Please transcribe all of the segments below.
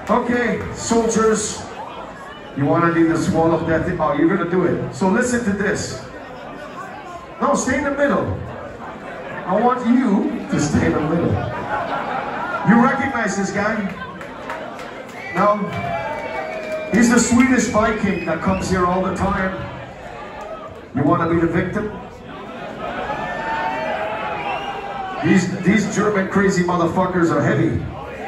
Okay, soldiers, you want to do this wall of death? Oh, you're going to do it. So listen to this. No, stay in the middle. I want you to stay in the middle. You recognize this guy? No? He's the Swedish Viking that comes here all the time. You want to be the victim? These German crazy motherfuckers are heavy.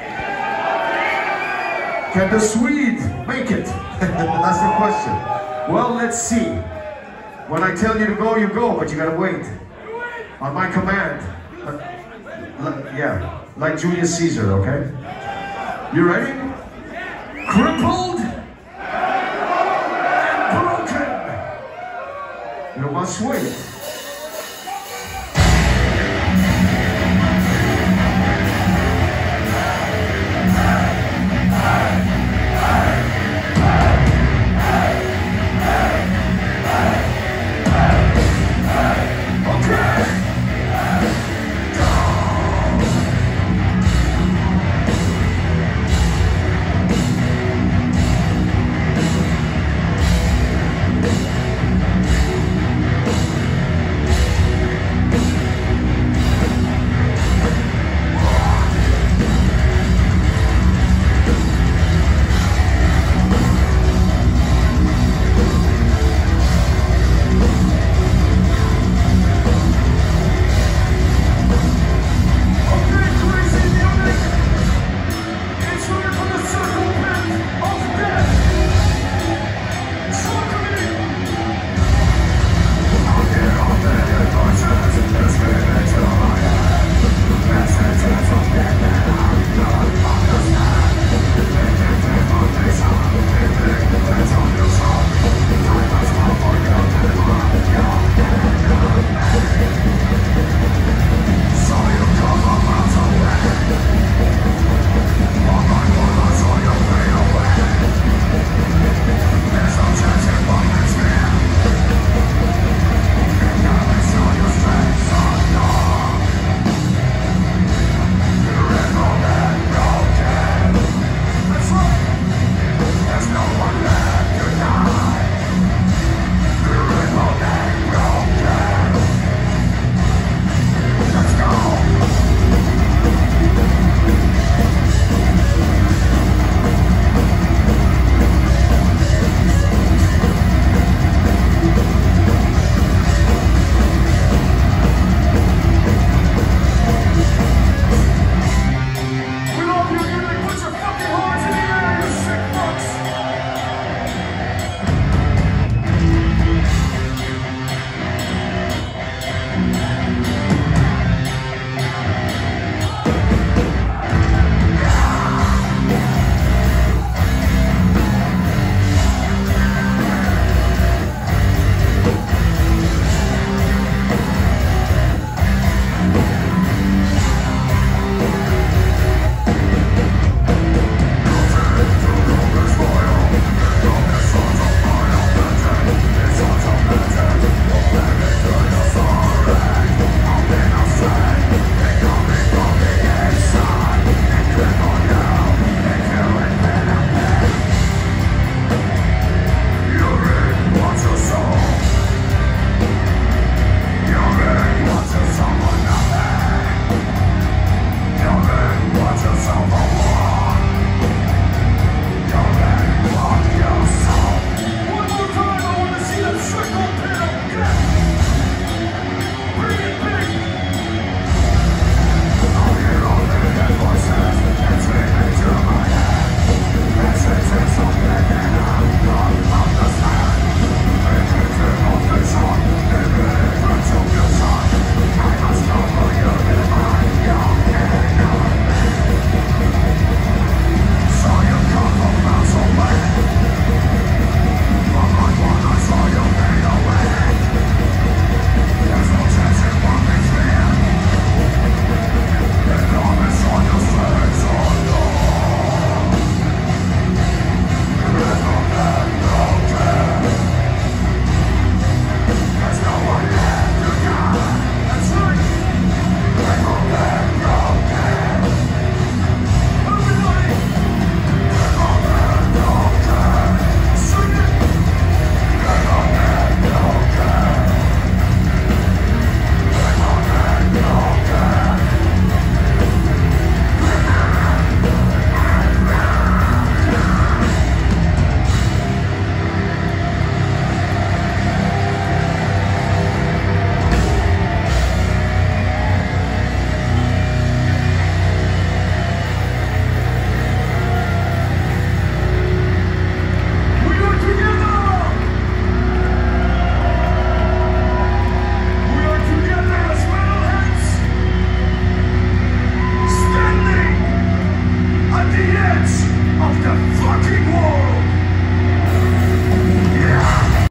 Can the Swede make it? That's the question. Well, let's see. When I tell you to go, you go, but you gotta wait. On my command. Yeah, like Julius Caesar, okay? You ready? Crippled and broken. You must wait.